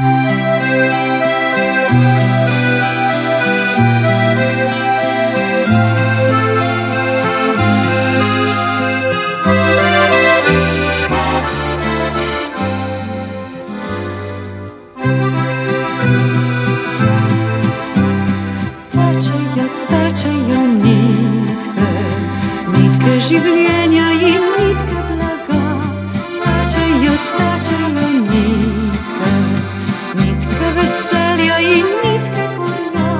Tečejo nitke, nitke življenja in nitke blaga. Tečejo nitke, nitke veselja in nitke gorja.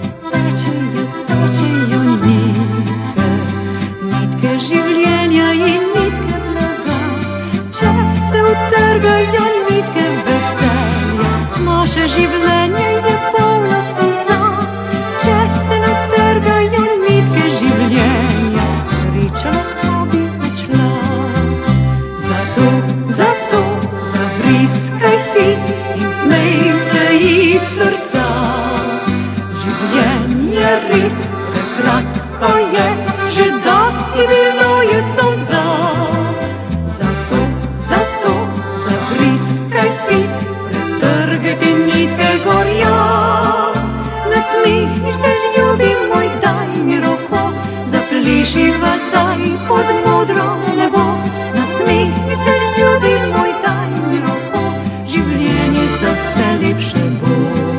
Tečejo nitke, nitke življenja in nitke blaga. Če se utrgajo nitke veselja, naše življenje je polno solza. Če se ne trgajo nitke življenja, priča lahko bi odšla. Zato zavriskaj si in smej se iz srca. Življenje res prekratko je, že dosti bilo je solza. Zato zavriskaj si, pretrgajte nitke gorja. Nasmihni se, ljubi moj, daj mi roko, zaplišiva zdaj pod modro nebo. Nasmihni se, ljubi moj, daj mi roko, življenje za vse lepše bo.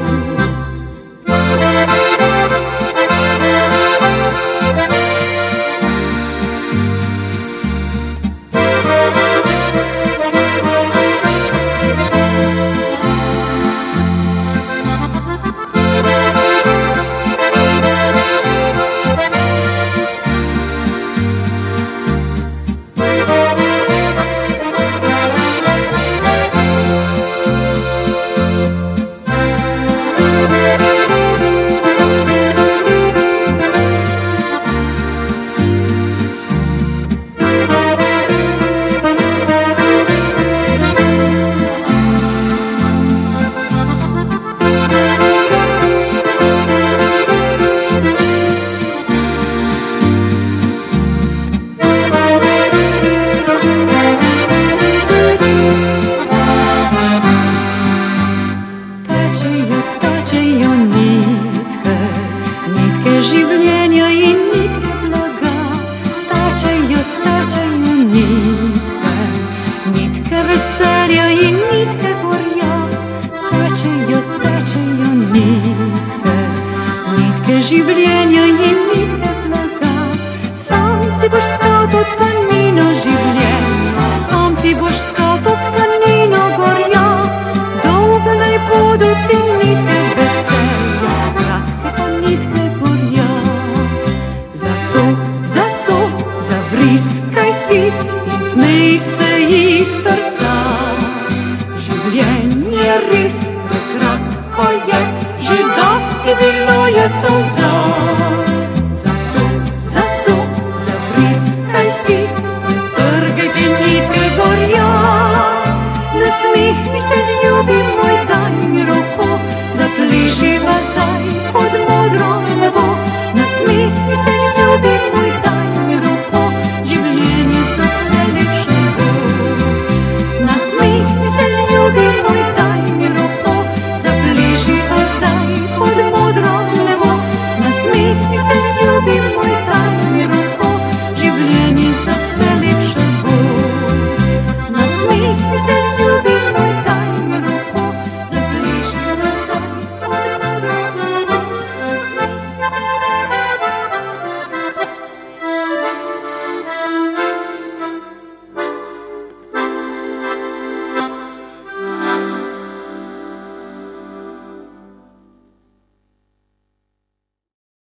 Tečejo nitke, nitke življenja in nitke blaga. Tečejo nitke, nitke veselja in nitke gorja. Tečejo nitke, nitke življenja in nitke blaga. Sam si boš tkal to tkanino življenja, sam si boš tkal to tkanino gorja. Dolge naj bodo ti nitke veselja, kratke pa nitke gorja. Zato zavriskaj si in smej se iz srca. Življenje res prekratko je, že dosti bilo je solza.